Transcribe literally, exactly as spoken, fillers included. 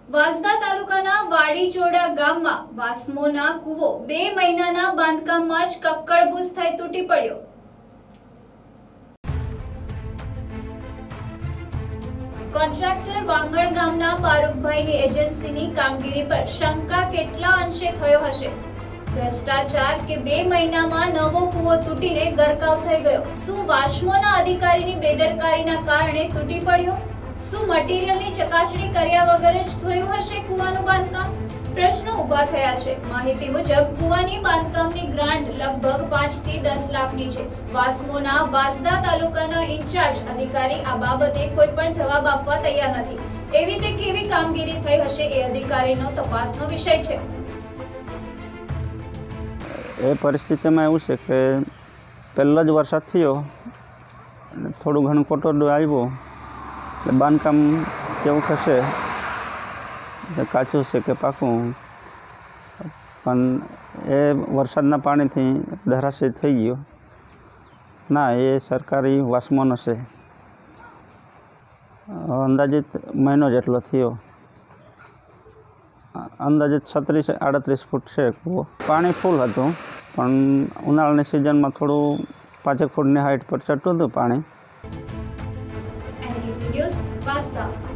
વાંસદા તાલુકાના વાડીચોડા ગામમાં વાસ્મોના કૂવો બે મહિનાના બાંધકામમાં જ કક્કડબૂસ થઈ તૂટી પડ્યો। કોન્ટ્રાક્ટર વાંગણ ગામના પારુકભાઈની એજન્સીની કામગીરી પર શંકા કેટલા અંશે થયો હશે? ભ્રષ્ટાચાર કે બે મહિનામાં નવો કૂવો તૂટીને ગરકાવ થઈ ગયો? શું વાસ્મોના અધિકારીની બેદરકારીના કારણે તૂટી પડ્યો? શું મટીરીયલની ચકાસણી કર્યા વગર જ થયું હશે કૂવાનું બાંધકામ? પ્રશ્નો ઊભા થયા છે। માહિતી મુજબ કૂવાની બાંધકામની ગ્રાન્ટ લગભગ પાંચ થી દસ લાખની છે। વાસ્મોના વાંસદા તાલુકાના ઇન્ચાર્જ અધિકારી આ બાબતે કોઈ પણ જવાબ આપવા તૈયાર નથી। એવી તે કેવી કામગીરી થઈ હશે એ અધિકારીનો તપાસનો વિષય છે। એ પરિસ્થિતિમાં એવું છે કે પહેલો જ વરસાદ થયો, થોડું ઘણું કોટરડું આવ્યું એટલે બાંધકામ કેવું થશે, કાચું છે કે પાકું, પણ એ વરસાદના પાણીથી ધરાશય થઈ ગયો। ના, એ સરકારી વાસ્મોનો છે। અંદાજિત મહિનો જેટલો થયો। અંદાજિત છત્રીસ આડત્રીસ ફૂટ છે કૂવો। પાણી ફૂલ હતું, પણ ઉનાળાની સિઝનમાં થોડું પાંચેક ફૂટની હાઈટ પર ચડતું હતું પાણી। NDC news, Vansda.